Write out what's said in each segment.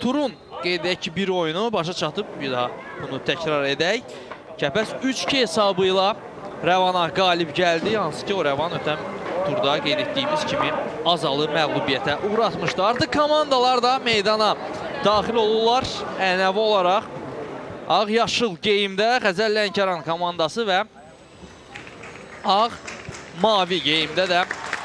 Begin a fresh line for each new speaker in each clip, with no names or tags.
turun qeyd edək ki, bir oyunu başa çatıb. Bir daha bunu təkrar edək. Kəpəz 3-2 hesabı ilə Rəvana qalib gəldi. Hansı ki, o Rəvan ötən turda qeyd etdiyimiz kimi Azalı məğlubiyyətə uğratmışdı. Artıq komandalar da meydana daxil olurlar. Ənəvi olaraq Ağ-Yaşıl geyimdə Xəzər Lənkəran komandası və Ağ-Mavi geyimdə də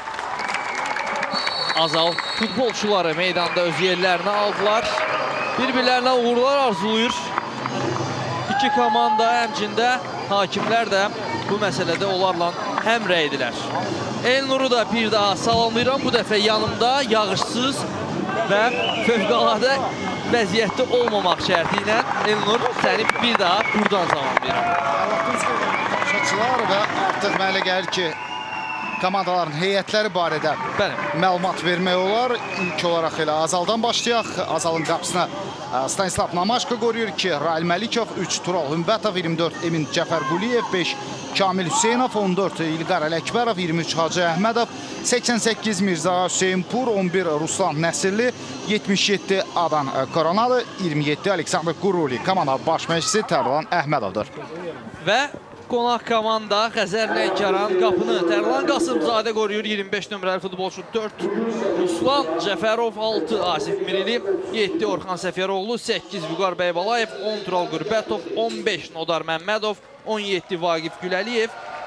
Azal futbolçuları meydanda öz yerlərini aldılar. Bir-birlərinə uğurlar arzulayır. İki komanda, həmçində hakimlər də bu məsələdə onlarla həmrəydilər. Elnuru da bir daha salamlayıram. Bu dəfə yanımda yağışsız və fövqəladə vəziyyətdə olmamaq şərti ilə Elnur, səni bir daha buradan salamlayıram.
Tamaşaçılar və artıq mənə elə gəlir ki, komandaların heyətləri barədə məlumat vermək olar. İlk olaraq elə Azaldan başlayaq. Azalın qapısına Stanislav Namaşko qoruyur ki, Rail Məlikov, 3 Tural Hümbətov, 24 Emin Cəfərquliyev, 5 Kamil Hüseynov, 14 İlqar Ələkbərov, 23 Hacı Əhmədov, 88 Mirza Hüseynpur, 11 Ruslan Nəsirli, 77 Adan Koronalı, 27 Aleksandr Quruli. Komanda baş məşqçisi Tərlan Əhmədovdur.
Və qonaq komanda Xəzər Lənkəran qapını Tərlan Qasımzadə qoruyur. 25 nömrəli futbolçu 4 Ruslan Cəfərov, 6 Asif Mirili, 7 Orxan Səfəroğlu, 8 Vüqar Bəybalayev, 10 Tural Qürbətov, 15 Nodar Məmmədov, 17 Vaqif Güləliyev,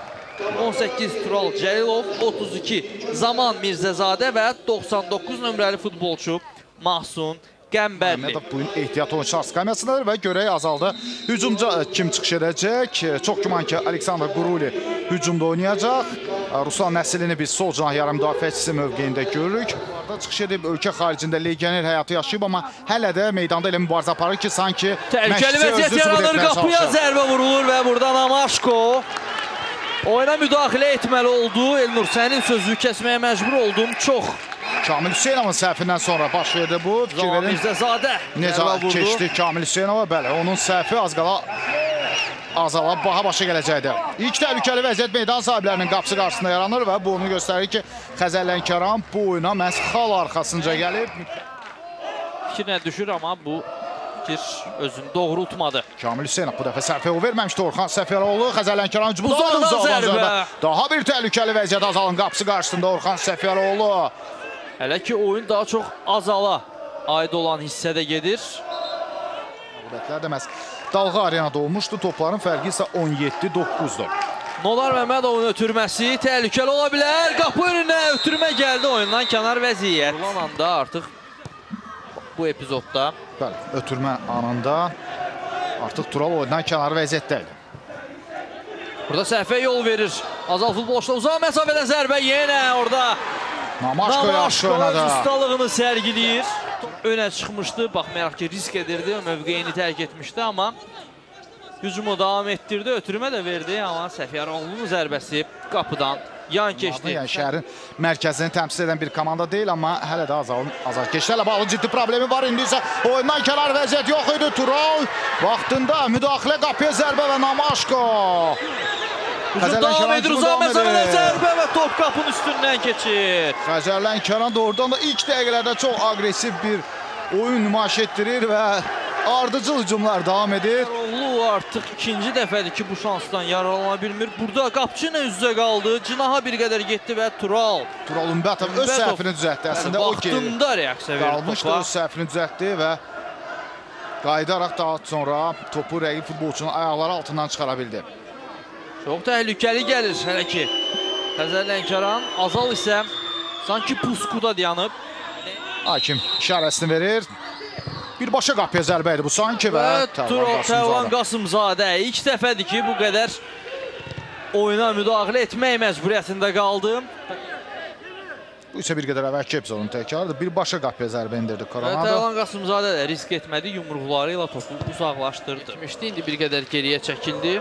18 Tural Cəlilov, 32 Zaman Mirzəzadə və 99 nömrəli futbolçu Mahsun Qəmbərli.
Əhmədov bugün ehtiyat oyunçular skamyasındadır və görək Azalda hücumca kim çıxış edəcək. Çox güman ki, Aleksandr Quruli hücumda oynayacaq. Ruslan Nəsilini biz sol cinah yarım müdafiəçisi mövqeyində görürük. Çıxış edib ölkə xaricində legioner həyatı yaşayıb, amma hələ də meydanda elə mübarizə aparır ki, sanki
təhlükəli vəziyyət yaranır, qapıya zərbə vurulur və burada Namaşko oyuna müdaxilə etməli oldu. Elnur, sənin sözünü kəsməyə məcbur oldum. Çox
Kamil Hüseynovun səhvindən sonra baş verdi bu.
Zaman Mirzəzadə
necə keçdi Kamil Hüseynova? Bəli, onun səhvi az qala Azala baha başa gələcəkdir. İlk təhlükəli vəziyyət meydan sahiblərinin qapısı qarşısında yaranır və bu onu göstərir ki, Xəzər Lənkəran bu oyuna məhz xal arxasınca gəlib.
Fikrinə düşür, amma bu fikir özünü doğrultmadı.
Kamil Hüseynov bu dəfə sərfə yol verməmişdi. Orxan Səfəroğlu Xəzər Lənkəran hücumunda zərbə. Daha bir təhlükəli vəziyyət Azalın qapısı qarşısında Orxan Səfəroğlu.
Hələ ki, oyun daha çox Azala aid olan hissədə gedir.
Məğlubiyyətlər də məhz Dalğa arenada olmuşdu. Topların fərqi isə 17-9'dur.
Nodar Məmmədovun ötürməsi təhlükəli ola bilər. Qapı önünə ötürmə gəldi. Oyundan kənar vəziyyət. Olan anda artıq bu epizodda.
Bəli, ötürmə anında artıq Tural oyundan kənar vəziyyətdəydi.
Burada səhvə yol verir. Azal futbolçuda uzaq məsafədən zərbə yenə orada.
Namaşko yaxşı oynadı.
Ustalığını sərgiləyir. Önə çıxmışdı. Baxmayaraq ki, risk edirdi. Mövqeyini tərk etmişdi, amma hücumu davam etdirdi. Ötürmə də verdi, amma Səfəroğlu'nun zərbəsi qapıdan yan keçdi.
Yəni şəhərin mərkəzini təmsil edən bir komanda deyil, amma hələ də Azal keçlərlə bağlı ciddi problemi var. İndi isə oyundan kənar vəziyyət yox idi. Tural vaxtında müdaxilə, qapıya zərbə və Namaşko.
Hücum davam edir, uzaq məsafədən zərbə və top qapının üstündən keçir.
Xəzər Lənkəran da oradan da ilk dəqiqələrdə çox aqressiv bir oyun nümayiş etdirir və ardıcıl hücumlar davam edir.
Oğlu artıq ikinci dəfədir ki, bu şansdan yararlana bilmir. Burada qapçı ilə üz-üzə qaldı. Cinaha bir qədər getdi və Tural
Hümbətov öz səhvini düzəltdi. Əslində o
vaxtında reaksiya verdi.
Qalmışdı, öz səhvini düzəltdi və qayıdaraq daha sonra topu rəqib futbolçunun ayaqları altından çıxara bildi.
Çox təhlükəli gəlir hələ ki. Xəzər Lənkəran, Azal isə sanki puskuda dayanıb.
Hakim işarəsini verir. Birbaşa qapıya zərbə idi bu sanki və
Tərlan Qasımzadə ilk dəfədir ki, bu qədər oyuna müdaxilə etmək məcburiyyətində qaldı.
Bu isə bir qədər əvvəlki epizodun təkrarıdır. Birbaşa qapıya zərbə indirdi Koronado.
Tərlan Qasımzadə də risk etmədi, yumruqları ilə topu uzaqlaşdırdı. İndi bir qədər geriyə çəkildi.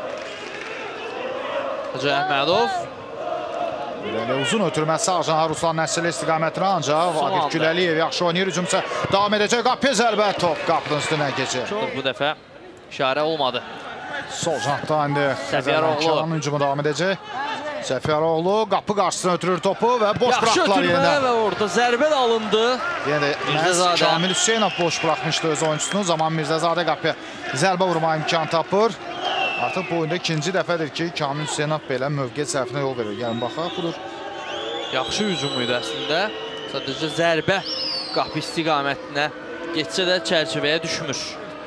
Hacı Əhmədov.
Belə uzun ötürmə sağ canaha Ruslan Nəsil istiqamətinə, ancaq Vaqif Güləliyev yaxşı oynayır. Hücumsa davam edəcək. Qapıya zərbə, top qapının üstünə keçir.
Bu dəfə işarə olmadı.
Sol canatda indi Xəzər Lənkəranın hücumu davam edəcək. Səfəroğlu qapı qarşısına ötürür topu və boş
Yaxşı
buraxdılar
ötürmə
yenə.
və orada zərbə də alındı.
Yəni
Mirzəzadə.
Kamil Hüseynov boş buraxmışdı öz oyunçusunu. Zaman Mirzəzadə qapıya zərbə vurma imkan tapır. Artıq bu oyunda ikinci dəfədir ki, Kamil Hüseynov belə mövqe səhvinə yol verir. Yəni baxaq, budur.
Yaxşı hücum idi əslində. Sadəcə zərbə qapı istiqamətinə getsə də çərçivəyə düşmür.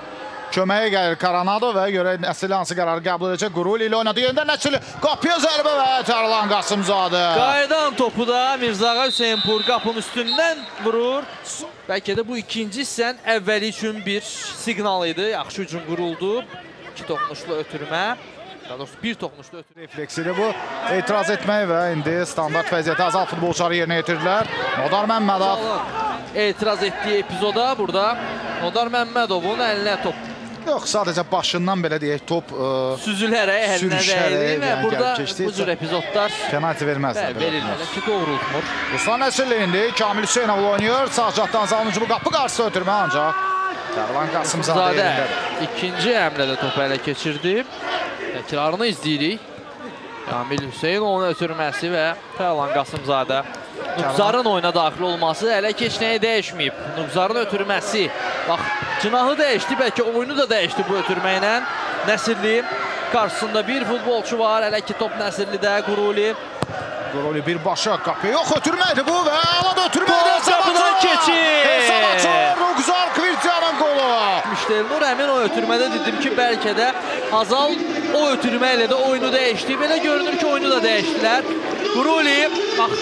Köməyə gəlir Karanado və görək Nəsrli hansı qərarı qəbul edəcək. Quruli ilə oynadı. Yenidən Nəsrli qapıya zərbə və Tərlan Qasımzadə.
Qayıdan topu da Mirzağa Hüseynpur qapının üstündən vurur. Bəlkə də bu ikinci hissənin əvvəli üçün bir siqnal idi. Yaxşı hücum quruldu. 2 toxunuşlu ötürmə. Daha doğrusu bir toxunuşlu ötürmə.
Refleksidir bu. Etiraz etmək və indi standart vəziyyəti azal futbolçuları yerinə yetirdilər. Nodar Məmmədov.
Etiraz etdiyi epizoda burada Nodar Məmmədovun əlinə top.
Yox, sadəcə başından belə deyək, top
süzülərək əlinə dəydi və burada bu cür epizodlar
penalti verməzlər.
Verilməli ki, doğrultmur.
Ruslan Nəsrli indi Kamil Hüseynov oynayır. Sağ cəhətdən Azalın hücumu qapı qarşısına ötürmə ancaq Tərlan Qasımzadə yerindədir.
İkinci həmlədə topu ələ keçirdi. Təkrarını izləyirik. Kamil Hüseynovun ötürməsi və Tərlan Qasımzadə. Nubzarın oyuna daxil olması hələ heç nəyi dəyişməyib. Nubzarın ötürməsi, bax, cinahı dəyişdi, bəlkə oyunu da dəyişdi bu ötürməklə. Nəsirli qarşısında bir futbolçu var, hələ ki top Nəsirlidə, Quruli.
Quruli birbaşa qapıya, yox ötürməkdir bu və alad ötürməkdir.
Qapıdan keçir.
Hesab açır, Nubzar Kvirtiyanın qolu.
Müştərinur həmin o ötürmədə dedim ki, bəlkə də Azal o ötürməklə də oyunu dəyişdi. Belə görünür ki, oyunu da dəyişdilər. Quruli, bax,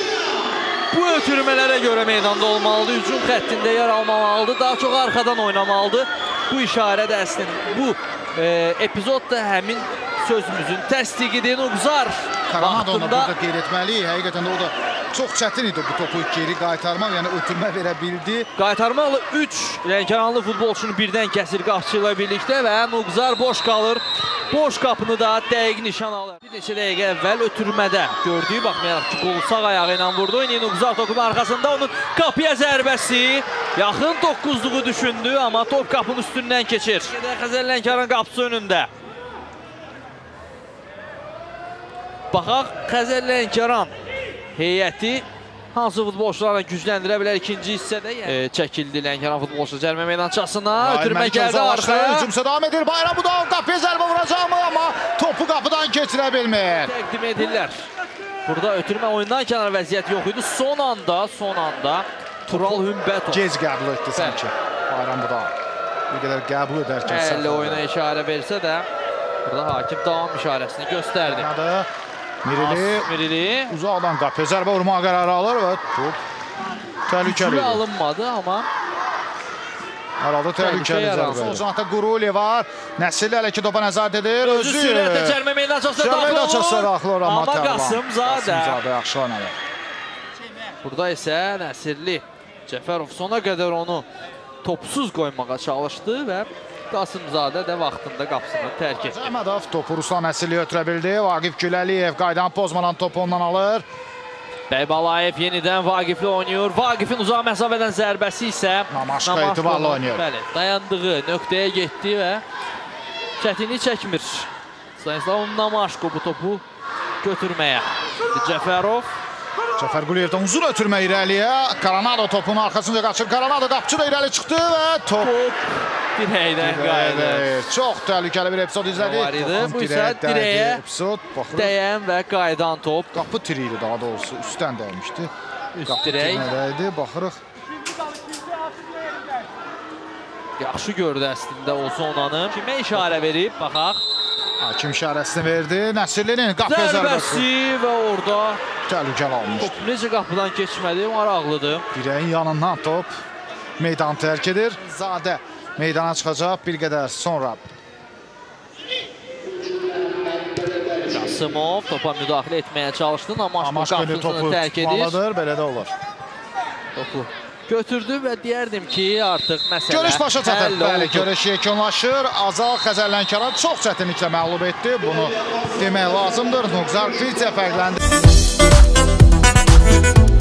bu ötürmələrə görə meydanda olmalıdır, hücum xəttində yer almamalıdır, daha çox arxadan oynamalıdır. Bu işarə də əslində, bu epizod da həmin sözümüzün təsdiqidir. Nubzar
Karanadonu burada qeyd etməliyik. Həqiqətən də o da çox çətin idi bu topu geri qaytarmaq, yəni ötürmə verə bildi.
Qaytarmaqla 3 Lənkəranlı futbolçunu birdən kəsir qapçı ilə birlikdə və Nubzar boş qalır. Boş qapını da dəqiq nişan alır. Bir neçə dəqiqə əvvəl ötürmədə gördüyü, baxmayaraq ki, qolu sağ ayağı ilə vurdu. İndi Nubzar topun arxasında onun qapıya zərbəsi. Yaxın 9-luğu düşündü, amma top qapının üstündən keçir. Xəzər Lənkəran qapısı önündə. Baxaq, Xəzər Lənkəran heyəti hansı futbolçularla gücləndirə bilər ikinci hissədə çəkildi Lənkəran futbolçusu cərimə meydançasına. Ötürmə gəldi arxaya.
Hücumsa davam edir. Bayram bu da qapıya zərbə vuracaq mı? Amma topu qapıdan keçirə bilmir.
Təqdim edirlər. Burada ötürmə oyundan kənar vəziyyət yox idi. Son anda Tural Hümbətov
gec qəbul etdi sanki. Bayram bu da bir qədər qəbul edərkən
əllə oyuna işarə versə də burada hakim davam işarəsini göstərdi. Mirili
uzaqdan qapıya zərbə vurmağa qərarı alır və top təhlükəli.
Güclü alınmadı, amma
arada təhlükəli zərbə. O zanətdə Quruli var. Nəsirli hələ ki topa nəzarət edir.
Özü sürətlə cərimə meydançasına daxil olur. Amma Qasımzadə
yaxşı oynadı.
Burada isə Nəsirli Cəfərov sona qədər onu topsuz qoymağa çalışdı və Qasımzadə də vaxtında qapısını tərk etdi.
Əhmədov topu Ruslan Nəsirliyə ötürə bildi. Vaqif Güləliyev qaydan pozmadan topu ondan alır.
Bəybalayev yenidən Vaqiflə oynayır. Vaqifin uzaq məsafədən zərbəsi isə
Namaşqa etibarlı oynayır.
Bəli, dayandığı nöqtəyə getdi və çətinlik çəkmir. Stanislavov Namaşko bu topu götürməyə. Cəfərov.
Cəfər Quliyevdən uzun ötürmə irəliyə. Karanado topun arxasınca qaçır. Karanado qapçı da irəli çıxdı və top
dirəkdən qayıdı.
Çox təhlükəli bir epizod izlədik.
Bu isə dirəyə dəyən və qayıdan top.
Qapı tiri idi daha doğrusu. Üstdən dəymişdi.
Üst dirək.
Dəydi, baxırıq.
Yaxşı gördü əslində o zonanı. Kimə işarə verib? Baxaq.
Hakim işarəsini verdi. Nəsirlinin qapıya
zərbəsi və orada
təhlükəli almışdı.
Top necə qapıdan keçmədi, maraqlıdır.
Dirəyin yanından top meydanı tərk edir. Zadə meydana çıxacaq bir qədər sonra.
Qasımov topa müdaxilə etməyə çalışdı. Namaşko qapısını tərk edir.
Belə də olur.
Topu götürdü və deyərdim ki, artıq məsələ
görüş başa çatır. Bəli, görüş yekunlaşır. Azal Xəzər Lənkəran çox çətinliklə məğlub etdi. Bunu demək lazımdır. Nubzar Kvirtiya fərqləndi.